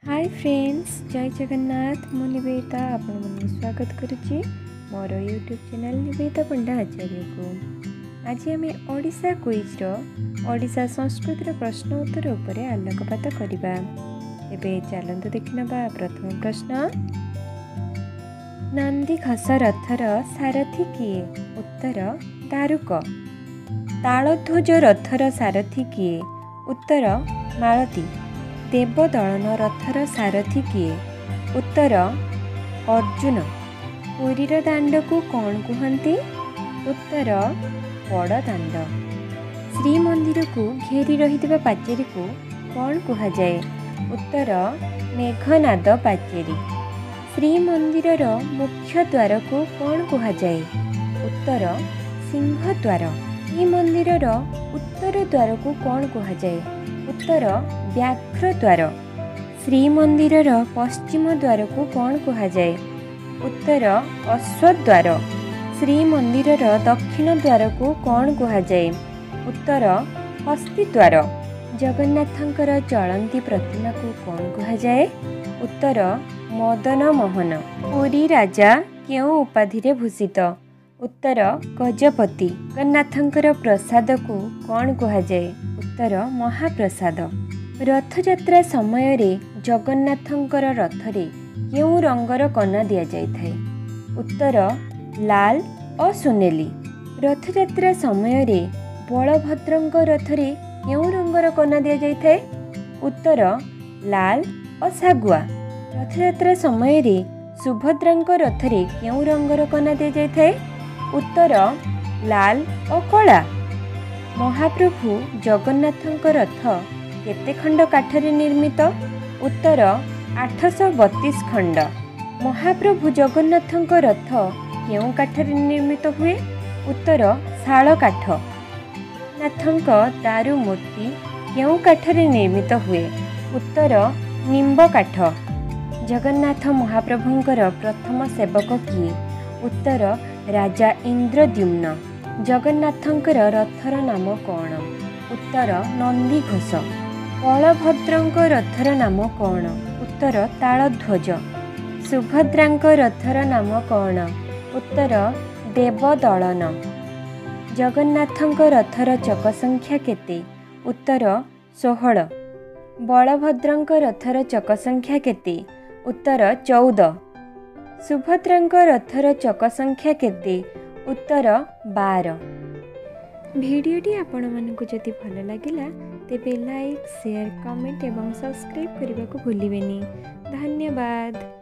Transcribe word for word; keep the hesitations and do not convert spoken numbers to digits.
Hi friends, जय जगन्नाथ। मु निवेदिता आपण मन स्वागत करुच्ची मोर यूट्यूब चैनल निवेदिता पंडा आचार्य को। आज आम ओडिशा क्विज ओडिशा संस्कृतिर प्रश्न उत्तर उपर आलोकपात करवा। एबे चलतु देखिनबा प्रथम प्रश्न। नंदीघोष रथर सारथी किए? उत्तर दारुक। तालध्वज रथर सारथी किए? उत्तर मालती। देवदलन रथर सारथी किए? उत्तर अर्जुन। पुरीर दांड को कौन कहते? उत्तर बड़ दांड। श्रीमंदिर को घेरी रही पाचेरी को कौन कह जाए? उत्तर मेघनाद पाचेरी। श्रीमंदिर मुख्य द्वार को कौन कह जाए? उत्तर सिंह द्वार। श्रीमंदिर उत्तर द्वार को कौन कह जाए? उत्तर व्याघ्र द्वार। श्रीमंदिर पश्चिम द्वार को कौन कह जाए? उत्तर अश्वद्वार। श्रीमंदिर दक्षिण द्वार को कौन कह जाए? उत्तर हस्ती द्वार। जगन्नाथंकर चलंती प्रतिमा को कौन कह जाए? उत्तर मदन मोहन। पुरी राजा क्यों उपाधि रे भूषित? उत्तर गजपति। जगन्नाथंकर प्रसाद को कौन कह जाए? उत्तर महाप्रसाद। रथयात्रा समय रे जगन्नाथंकर रथरे केउं रंगर कना दिया जाए? उत्तर लाल और सुनेली। रथयात्रा समय रे बलभद्रंक रथरे केउं रंगर कना दिया जाए? उत्तर लाल और सागुआ। रथयात्रा समय रे सुभद्रांक रथरे केउं रंगर कना दिया जाए? उत्तर लाल और कला। महाप्रभु जगन्नाथंक रथ केते खंड काठरे निर्मित? उत्तर आठ सौ बत्तीस खंड। महाप्रभु जगन्नाथंक रथ केउं काठरे निर्मित हुए? उत्तर शाल काठ। नाथंक दारु मूर्ति केउं काठरे निर्मित हुए? उत्तर निम्ब काठ। जगन्नाथ महाप्रभुंकर प्रथम सेवक किए? उत्तर राजा इंद्रद्युम्न। जगन्नाथंकर रथर नाम कौन? उत्तर नंदीघोष। बलभद्रंक रथर नाम कौन? उत्तर तालध्वज। सुभद्रांक रथर नाम कौन? उत्तर देवदलन। जगन्नाथंक रथर चक संख्या केते? उत्तर षोहल। बलभद्रंक रथर चक संख्या केते? उत्तर चौदह। सुभद्रांक रथर चक संख्या केते? उत्तर बार। भिडियोटी आपण मानकु जदि भल लागिला तेबे लाइक, शेयर, कमेंट एवं सब्सक्राइब करने को भूलिबेनी। धन्यवाद।